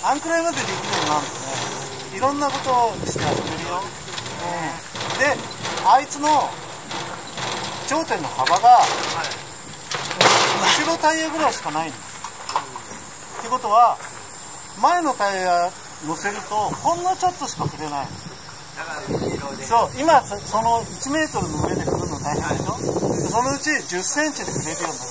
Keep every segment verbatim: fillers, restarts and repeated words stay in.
あんくらいまでできるようになるとね、いろんなことをして遊べるよ。うん、で、あいつの頂点の幅が、はい、後ろタイヤぐらいしかないんです。ってことは、前のタイヤ乗せるとほんのちょっとしか触れないの。そう、今そのいちメートルの上で振るの大変でしょ。そのうちじゅっセンチで振れるようになる。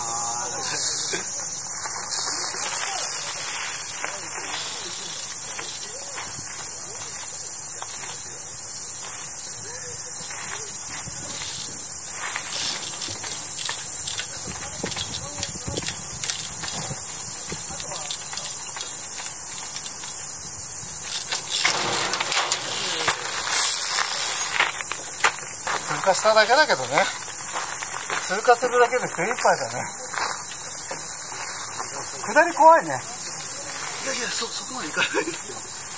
通過しただけだけどね。通過するだけで精一杯だね。下り怖いね。いやいや、そ、そこまでいかないですよ。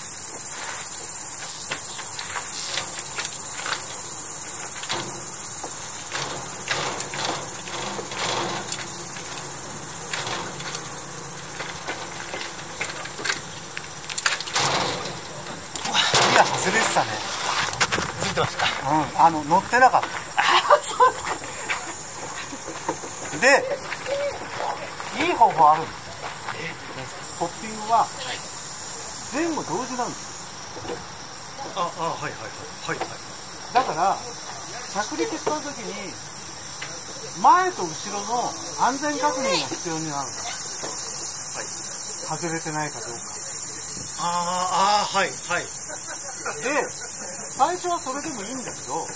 いや、外れてたね。ついてました。うん、あの乗ってなかった。で、いい方法あるんですよ。ホッピングは前後同時なんですよ。ああ、はいはいはいはい。だから着陸した時に前と後ろの安全確認が必要になるんです。はい。外れてないかどうか。ああ、はいはい。で、最初はそれでもいいんだけど、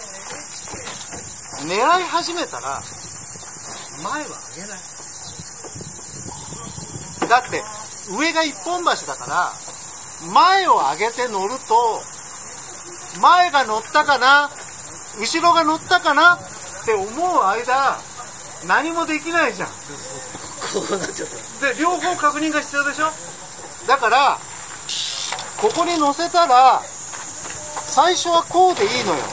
狙い始めたら前は上げない。だって上が一本橋だから前を上げて乗ると、前が乗ったかな後ろが乗ったかなって思う間何もできないじゃん。こうなっちゃった。で、両方確認が必要でしょ。だからここに乗せたら最初はこうでいいのよ。はい、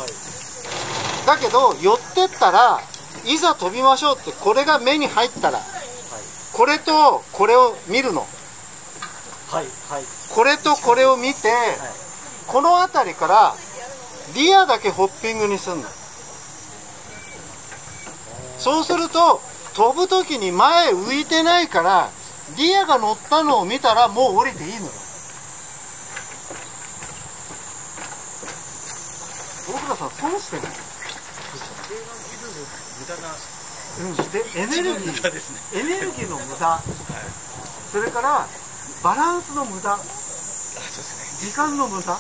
だけど寄ってったらいざ飛びましょうってこれが目に入ったら、はい、これとこれを見るの。はいはい、これとこれを見て、はい、この辺りからリアだけホッピングにすんの。そうすると飛ぶ時に前浮いてないからリアが乗ったのを見たらもう降りていいのよ。大倉さん損してる。無駄な、うん、でエネルギー、ですね、エネルギーの無駄、はい、それからバランスの無駄、時間の無駄、はい、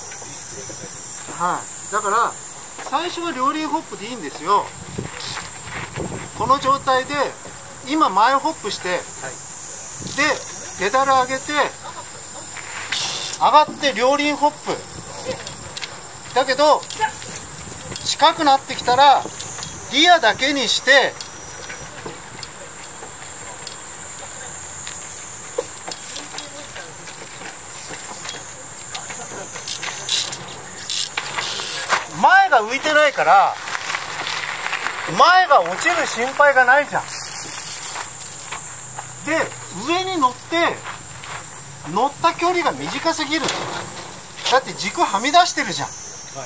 だから最初は両輪ホップでいいんですよ。この状態で今前ホップして、はい、でペダル上げて上がって両輪ホップだけど近くなってきたらリアだけにして前が浮いてないから前が落ちる心配がないじゃん。で上に乗って乗った距離が短すぎる。だって軸はみ出してるじゃん、はい、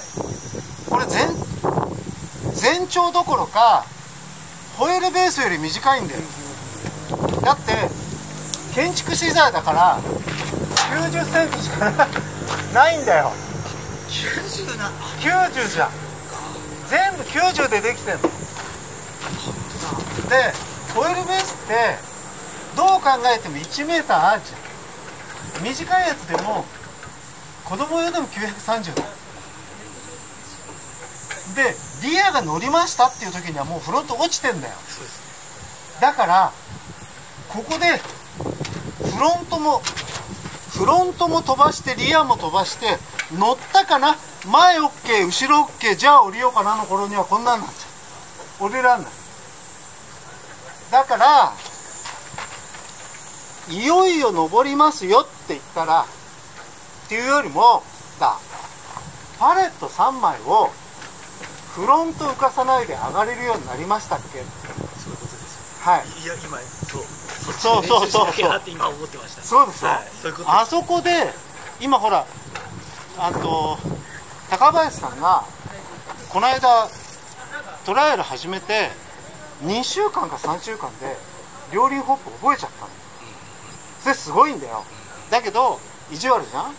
これ全全長どころかホイールベースより短いんだよ。だって建築資材だからきゅうじゅっセンチしかないんだよ。きゅうじゅうな、きゅうじゅうじゃん。全部きゅうじゅうでできてんの。でホイールベースってどう考えてもいちメーターあるじゃん。短いやつでも子供用でもきゅうひゃくさんじゅうだ。でリアが乗りましたっていう時にはもうフロント落ちてんだよ。だからここでフロントもフロントも飛ばしてリアも飛ばして乗ったかな、前 OK 後ろ OK じゃあ降りようかなの頃にはこんなんなっちゃう。降りらんない。だからいよいよ登りますよって言ったらっていうよりもだパレットさんまいをフロント浮かさないで上がれるようになりましたっけ。そういうことですよ。はい。いや今そうそっそうそうそうそう。 って今思ってました。 そうですよ。あそこで今ほらあと高林さんがこの間トライアル始めてにしゅうかんかさんしゅうかんで両輪ホップ覚えちゃったの。それすごいんだよ。だけど意地悪じゃん。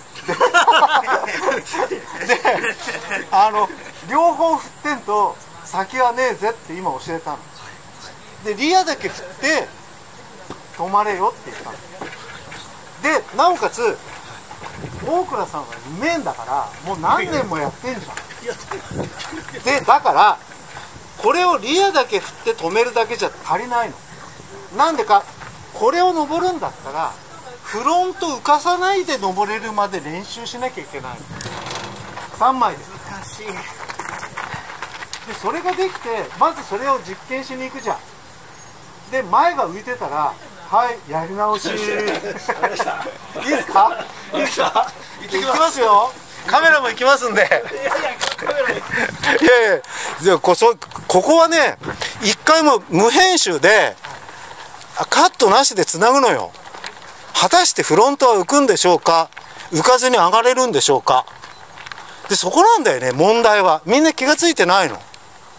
であの両方振ってんと先はねえぜって今教えたの。でリアだけ振って止まれよって言ったの。でなおかつ大倉さんはうめえんだからもう何年もやってんじゃん。でだからこれをリアだけ振って止めるだけじゃ足りないの。なんでかこれを登るんだったらフロント浮かさないで登れるまで練習しなきゃいけないの。さんまいです。難しい。でそれができてまずそれを実験しに行くじゃん。で前が浮いてたらはいやり直し。いいですか？いいですか？行きますよ。カメラも行きますんで。いやいやカメラも。いやいやでこそここはね一回も無編集でカットなしでつなぐのよ。果たしてフロントは浮くんでしょうか、浮かずに上がれるんでしょうか。でそこなんだよね問題は。みんな気が付いてないの。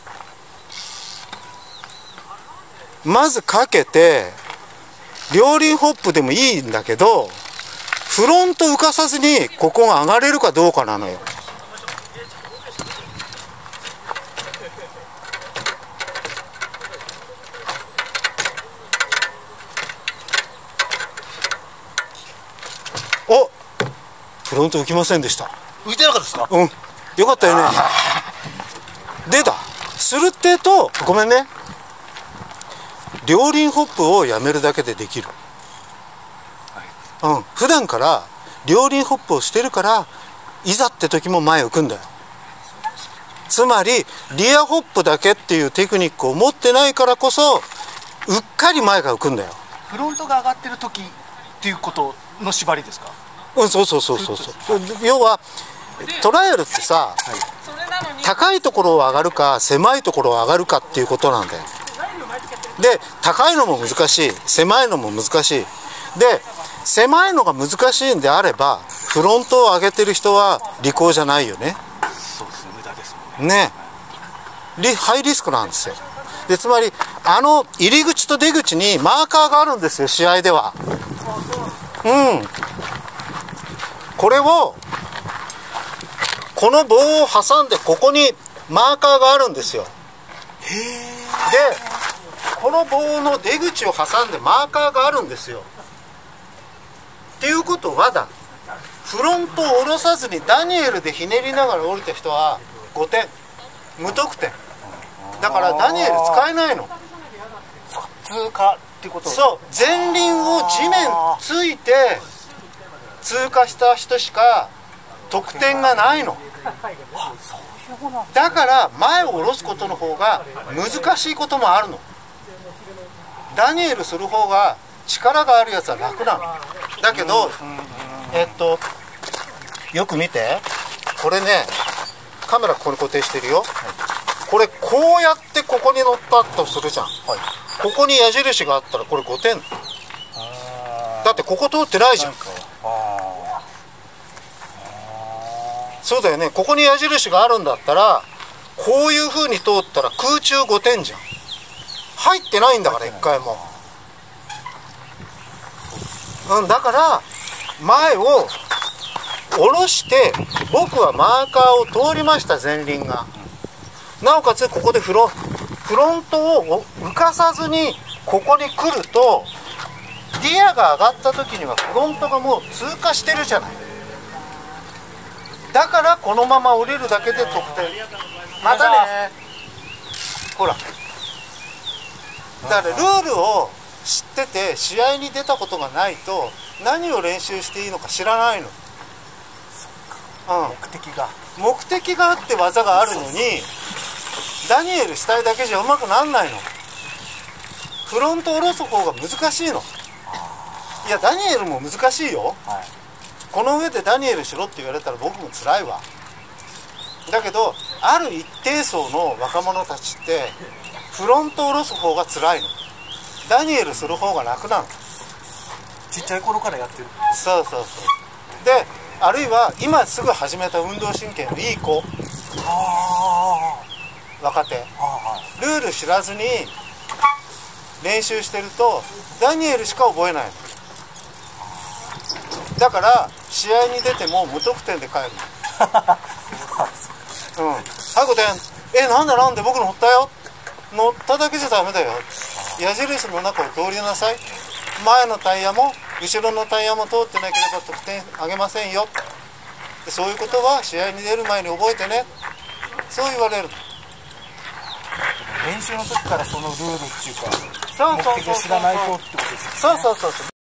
まずかけて両輪ホップでもいいんだけどフロント浮かさずにここが上がれるかどうかなのよ。お、フロント浮きませんでした。 浮いてなかったですか？ うん、よかったよね。出た。するってとごめんね。両輪ホップをやめるだけでできる。うん、普段から両輪ホップをしてるからいざって時も前浮くんだよ。つまりリアホップだけっていうテクニックを持ってないからこそうっかり前が浮くんだよ。 フロントが上がってる時っていうことの縛りですか？ うん、そうそうそうそうそう。要はトライアルってさ、はい、高いところを上がるか狭いところを上がるかっていうことなんだよ。で高いのも難しい、狭いのも難しい。で狭いのが難しいんであればフロントを上げてる人は利口じゃないよね。 そうですね、無駄ですもんね。 ね、リハイリスクなんですよ。でつまりあの入り口と出口にマーカーがあるんですよ試合では。うん、これをこの棒を挟んでここにマーカーがあるんですよ。へー。でこの棒の出口を挟んでマーカーがあるんですよ。っていうことはだ、フロントを下ろさずにダニエルでひねりながら降りた人はごてん、無得点だからダニエル使えないの。 通過ってこと？ そう、前輪を地面ついて通過した人しか得点がないの。だから前を下ろすことの方が難しいこともあるの。ダニエルする方が力があるやつは楽なの。だけどえっとよく見て、これねカメラここに固定してるよ、はい、これこうやってここに乗ったとするじゃん、はい、ここに矢印があったらこれごてん。だってここ通ってないじゃん。あそうだよね。ここに矢印があるんだったらこういう風に通ったら空中ごてんじゃん。入ってないんだからいっかいも。うん、だから前を下ろして僕はマーカーを通りました、前輪が。なおかつここでフロ、フロントを浮かさずにここに来るとリアが上がった時にはフロントがもう通過してるじゃない。だからこのまま降りるだけで得点。またね。ほらだからルールを知ってて試合に出たことがないと何を練習していいのか知らないの。うん、目的が目的があって技があるのにダニエルしたいだけじゃうまくなんないの。フロントを下ろす方が難しいの。いやダニエルも難しいよ、はい、この上でダニエルしろって言われたら僕も辛いわ。だけどある一定層の若者たちってフロントを下ろす方が辛いの。 ダニエルする方が楽なの。 ちっちゃい頃からやってる。 そうそうそう。であるいは今すぐ始めた運動神経のいい子、 あ若手、 あ、はルール知らずに練習してるとダニエルしか覚えないの。だから試合に出ても無得点で帰るの。うん。はいごてん。え、なんでなんで僕乗ったよ。乗っただけじゃダメだよ。矢印の中を通りなさい。前のタイヤも後ろのタイヤも通ってなければ得点あげませんよ。でそういうことは試合に出る前に覚えてね。そう言われる。 練習の時からそのルールっていうか、 そうそう目的を知らないとってことですよね。 そうそうそうそう。